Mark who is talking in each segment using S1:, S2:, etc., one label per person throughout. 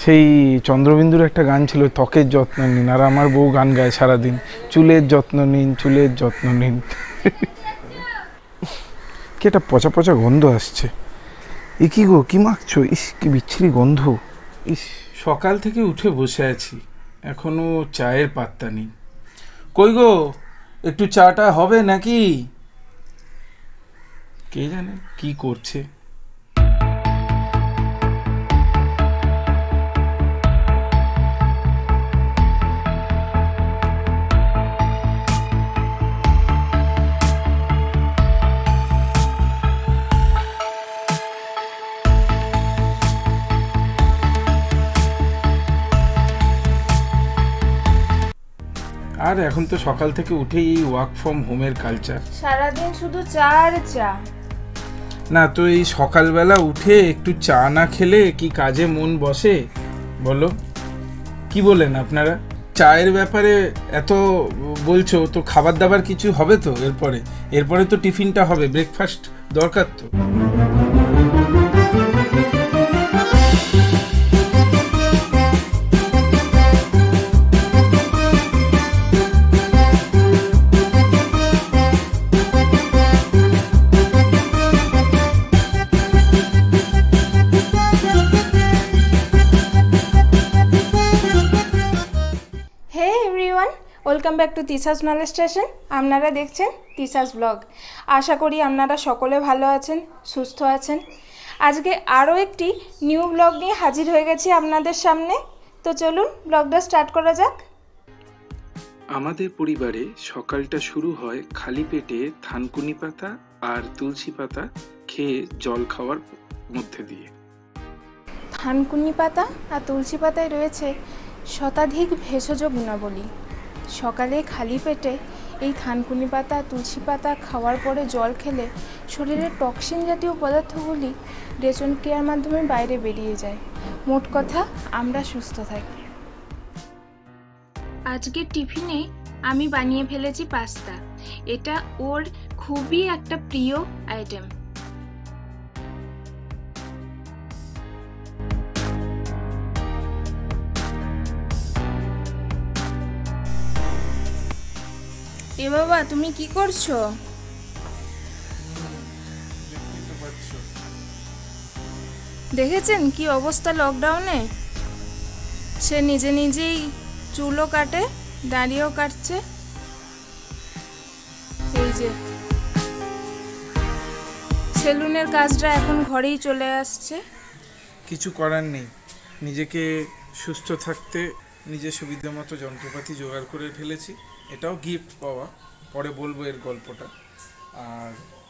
S1: সেই চন্দ্রবিন্দুর একটা গান ছিল, ত্বকের যত্ন নিন, আর আমার বউ গান গায় সারাদিন, চুলের যত্ন নিন, চুলের যত্ন নিন। কি একটা পচা পচা গন্ধ আসছে। এ কি গো, কি মাখছো? ইস, কি বিচ্ছিরি গন্ধ। ইস, সকাল থেকে উঠে বসে আছি, এখনো চায়ের পাত্তা নেই। কই গো, একটু চাটা হবে নাকি? কে জানে কি করছে। আর এখন তো সকাল থেকে উঠেই এই ওয়ার্ক ফ্রম হোমের কালচার,
S2: সারাদিন শুধু চা আর চা।
S1: না তো এই সকালবেলা উঠে একটু চা না খেলে কি কাজে মন বসে বলো? কি বলেন আপনারা? চায়ের ব্যাপারে এত বলছো তো, খাবার দাবার কিছু হবে তো? এরপরে তো টিফিনটা হবে, ব্রেকফাস্ট দরকার তো।
S2: Welcome back to Tisha's knowledge station. আপনারা দেখছেন তিশাস ব্লগ। আশা করি আপনারা সকলে ভালো আছেন, সুস্থ আছেন। আজকে আরও একটি নিউ ব্লগ নিয়ে হাজির হয়ে গেছি আপনাদের সামনে। তো চলুন ব্লগটা স্টার্ট করা যাক।
S1: আমাদের পরিবারে সকালটা শুরু হয় খালি পেটে থানকুনি পাতা আর তুলসী পাতা খেয়ে জল খাওয়ার মধ্যে দিয়ে।
S2: থানকুনি পাতা আর তুলসী পাতায় রয়েছে শতাধিক ভেষজ গুণাবলী। সকালে খালি পেটে এই থানকুনি পাতা তুলসী পাতা খাওয়ার পরে জল খেলে শরীরের টক্সিন জাতীয় পদার্থগুলি রেচন ক্রিয়ার মাধ্যমে বাইরে বেরিয়ে যায়। মোট কথা, আমরা সুস্থ থাকি। আজকের টিফিনে আমি বানিয়ে ফেলেছি পাস্তা। এটা ওর খুবই একটা প্রিয় আইটেম। এ বাবা, তুমি কি করছো? দেখেছেন কি অবস্থা লকডাউনে? সে নিজে নিজেই চুলও কাটে, দাড়িও কাটছে। এই যে সেলুনের কাজটা এখন ঘরেই চলে আসছে।
S1: কিছু করার নেই, নিজেকে সুস্থ থাকতে নিজের সুবিধা মতো যন্ত্রপাতি জোগাড় করে ফেলেছি। এটাও গিফট পাওয়া, পরে বলবো এর গল্পটা। আর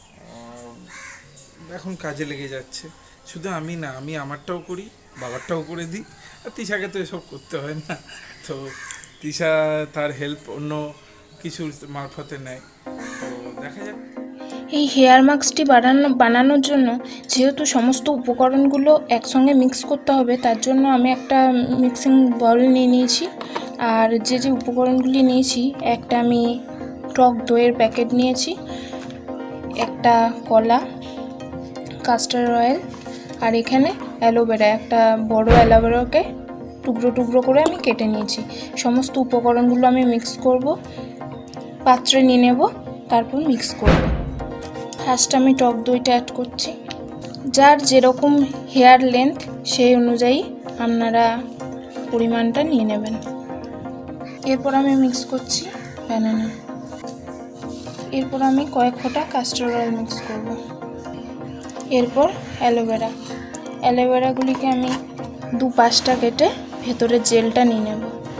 S1: এখন কাজে লেগে যাচ্ছে। শুধু আমি না, আমি আমারটাও করি, বাবারটাও করে দিই। আর তিশাকে তো এসব করতে হয় না, তো তিশা তার হেল্প অন্য কিছুর মারফতে নেয়। তো দেখা যাক।
S2: এই হেয়ার মাস্কটি বানানোর জন্য যেহেতু সমস্ত উপকরণগুলো একসঙ্গে মিক্স করতে হবে, তার জন্য আমি একটা মিক্সিং বল নিয়ে নিয়েছি। আর যে যে উপকরণগুলি নিয়েছি, একটা আমি টক দইয়ের প্যাকেট নিয়েছি, একটা কলা, কাস্টার অয়েল, আর এখানে অ্যালোভেরা, একটা বড় অ্যালোভেরাকে টুকরো টুকরো করে আমি কেটে নিয়েছি। সমস্ত উপকরণগুলো আমি মিক্স করব, পাত্রে নিয়ে নেব, তারপর মিক্স করব। ফার্স্ট আমি টক দইটা অ্যাড করছি। যার যেরকম হেয়ার লেন্থ সেই অনুযায়ী আপনারা পরিমাণটা নিয়ে নেবেন। এরপর আমি মিক্স করছি ব্যানানা। এরপর আমি কয়েক ফোঁটা কাস্টার অয়েল মিক্স করব। এরপর অ্যালোভেরাগুলিকে আমি 2-5টা কেটে ভেতরের জেলটা নিয়ে নেব।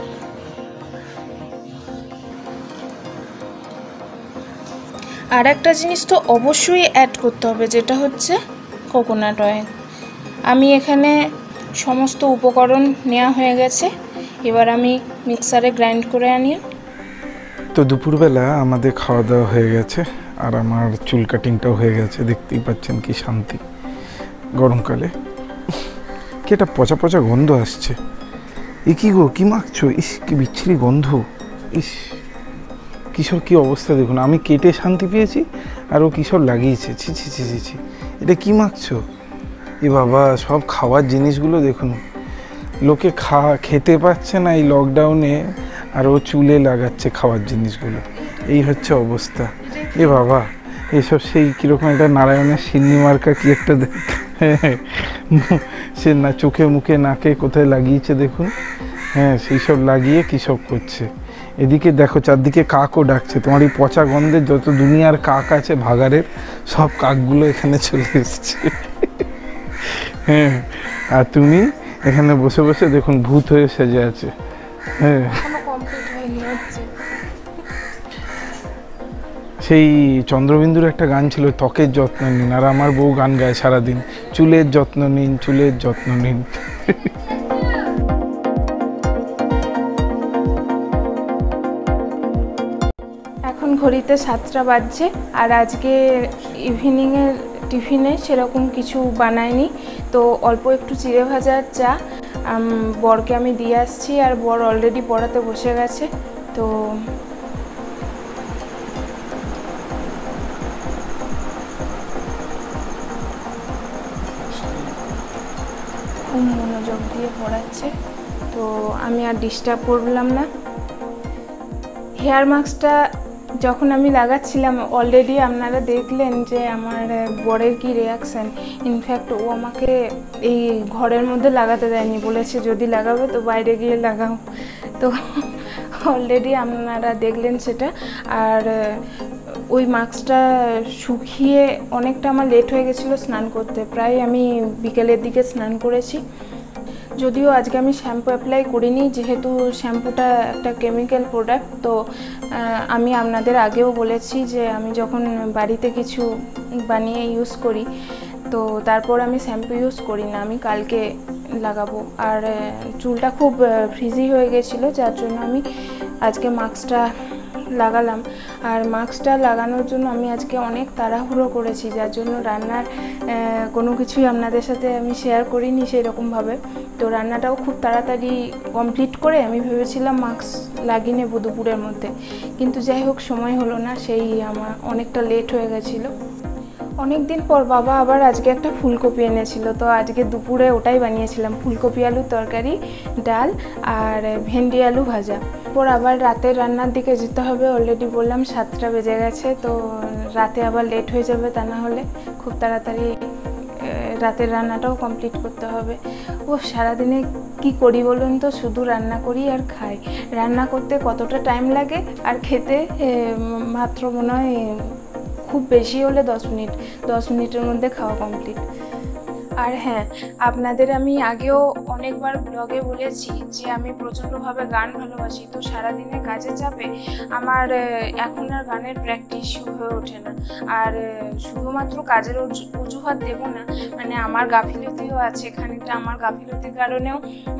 S2: আর একটা জিনিস তো অবশ্যই অ্যাড করতে হবে, যেটা হচ্ছে কোকোনাট অয়েল। আমি এখানে সমস্ত উপকরণ নেওয়া হয়ে গেছে, এবার আমি মিক্সারে গ্রাইন্ড করে আনি।
S1: তো দুপুরবেলা আমাদের খাওয়া দাওয়া হয়ে গেছে, আর আমার চুল কাটিংটাও হয়ে গেছে। দেখতেই পাচ্ছেন কি শান্তি গরমকালে। কি একটা পচা পচা গন্ধ আসছে। এ কি গো, কি মাখছো? ইস, কি বিচ্ছিরি গন্ধ। ইস, কিশোর কি অবস্থা দেখুন। আমি কেটে শান্তি পেয়েছি, আর ও কিশোর লাগিয়েছে। ছি ছি ছি ছি ছি, এটা কি মাখছো? এ বাবা, সব খাওয়ার জিনিসগুলো দেখুন। লোকে খেতে পাচ্ছে না এই লকডাউনে, আর ও চুলে লাগাচ্ছে খাওয়ার জিনিসগুলো। এই হচ্ছে অবস্থা। এ বাবা, এসব সেই কীরকম একটা নারায়ণের সিন্নি মার্কা কি একটা সে না চোখে মুখে নাকে কোথায় লাগিয়েছে দেখুন। হ্যাঁ, সেই সব লাগিয়ে কী সব করছে। এদিকে দেখো চারদিকে কাকও ডাকছে। তোমার এই পচা গন্ধের যত দুনিয়ার কাক আছে ভাগাড়ের, সব কাকগুলো এখানে চলে এসছে। হ্যাঁ, আর তুমি এখানে বসে বসে দেখুন ভূত হয়ে সেজে আছে। হ্যাঁ, সেই চন্দ্রবিন্দুর একটা গান ছিল, ত্বকের যত্ন নিন, আর আমার বউ গান গায় সারাদিন, চুলের যত্ন নিন, চুলের যত্ন নিন।
S2: এখন ঘড়িতে 7টা বাজছে, আর আজকে ইভিনিংয়ের টিফিনে সেরকম কিছু বানাইনি, তো অল্প একটু চিড়ে ভাজা চা বরকে আমি দিয়ে আসছি, আর বর অলরেডি পড়াতে বসে গেছে। তো খুব মনোযোগ দিয়ে পড়াচ্ছে, তো আমি আর ডিস্টার্ব করলাম না। হেয়ার মাস্কটা যখন আমি লাগাচ্ছিলাম অলরেডি আপনারা দেখলেন যে আমার বরের কি রিয়াকশান। ইনফ্যাক্ট ও আমাকে এই ঘরের মধ্যে লাগাতে দেয়নি, বলেছে যদি লাগাবে তো বাইরে গিয়ে লাগাও। তো অলরেডি আপনারা দেখলেন সেটা। আর ওই মাস্কটা শুকিয়ে অনেকটা আমার লেট হয়ে গেছিলো স্নান করতে, প্রায় আমি বিকেলের দিকে স্নান করেছি। যদিও আজকে আমি শ্যাম্পু অ্যাপ্লাই করিনি, যেহেতু শ্যাম্পুটা একটা কেমিক্যাল প্রোডাক্ট। তো আমি আপনাদের আগেও বলেছি যে আমি যখন বাড়িতে কিছু বানিয়ে ইউজ করি তো তারপর আমি শ্যাম্পু ইউজ করি না, আমি কালকে লাগাবো। আর চুলটা খুব ফ্রিজি হয়ে গেছিলো, যার জন্য আমি আজকে মাস্কটা লাগালাম। আর মাস্কটা লাগানোর জন্য আমি আজকে অনেক তাড়াহুড়ো করেছি, যার জন্য রান্নার কোনো কিছুই আপনাদের সাথে আমি শেয়ার করিনি সেরকমভাবে। তো রান্নাটাও খুব তাড়াতাড়ি কমপ্লিট করে আমি ভেবেছিলাম মাস্ক লাগিয়ে নেব দুপুরের মধ্যে, কিন্তু যাই হোক সময় হলো না, সেই আমার অনেকটা লেট হয়ে গেছিলো। অনেক দিন পর বাবা আবার আজকে একটা ফুলকপি এনেছিল, তো আজকে দুপুরে ওটাই বানিয়েছিলাম, ফুলকপি আলুর তরকারি, ডাল আর ভেন্ডি আলু ভাজা। পর আবার রাতের রান্নার দিকে যেতে হবে, অলরেডি বললাম 7টা বেজে গেছে, তো রাতে আবার লেট হয়ে যাবে, তা না হলে খুব তাড়াতাড়ি রাতের রান্নাটাও কমপ্লিট করতে হবে। ও সারাদিনে কি করি বলুন তো, শুধু রান্না করি আর খাই। রান্না করতে কতটা টাইম লাগে আর খেতে মাত্র মনে হয় খুব বেশি হলে 10 মিনিটের মধ্যে খাওয়া কমপ্লিট। আর হ্যাঁ, আপনাদের আমি আগেও অনেকবার ব্লগে বলেছি যে আমি প্রচণ্ডভাবে গান ভালোবাসি, তো সারাদিনে কাজে চাপে আমার এখন আর গানের প্র্যাকটিস হয়ে ওঠে না। আর শুধুমাত্র কাজের অজুহাত দেব না, মানে আমার গাফিলতিও আছে খানিকটা, আমার গাফিলতির কারণেও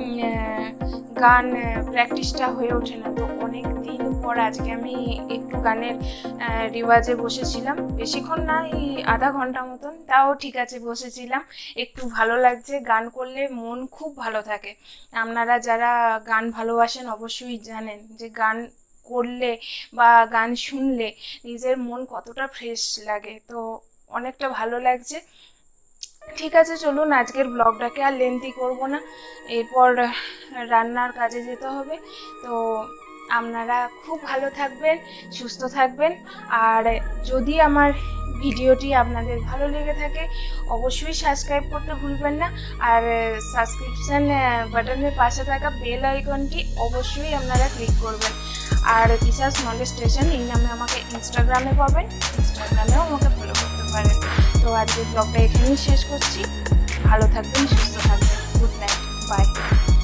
S2: গান প্র্যাকটিসটা হয়ে ওঠে না। তো অনেক দিন পর আজকে আমি একটু গানের রিওয়াজে বসেছিলাম, বেশিক্ষণ না, এই আধা ঘন্টা মতন, তাও ঠিক আছে বসেছিলাম। একটু ভালো লাগছে, গান করলে মন খুব ভালো থাকে। আপনারা যারা গান ভালোবাসেন অবশ্যই জানেন যে গান করলে বা গান শুনলে নিজের মন কতটা ফ্রেশ লাগে, তো অনেকটা ভালো লাগছে। ঠিক আছে, চলুন আজকের ব্লগটাকে আর লেন্থি করব না, এরপর রান্নার কাজে যেতে হবে। তো আপনারা খুব ভালো থাকবেন, সুস্থ থাকবেন। আর যদি আমার ভিডিওটি আপনাদের ভালো লেগে থাকে অবশ্যই সাবস্ক্রাইব করতে ভুলবেন না, আর সাবস্ক্রিপশন বাটনের পাশে থাকা বেল আইকনটি অবশ্যই আপনারা ক্লিক করবেন। আর তিশাস নলেজ স্টেশন এই নামে আমাকে ইনস্টাগ্রামে পাবেন, ইনস্টাগ্রামেও আমাকে ফলো করতে পারেন। তো আজকের ব্লগটা এখানেই শেষ করছি। ভালো থাকবেন, সুস্থ থাকবেন, গুড নাইট, বাই।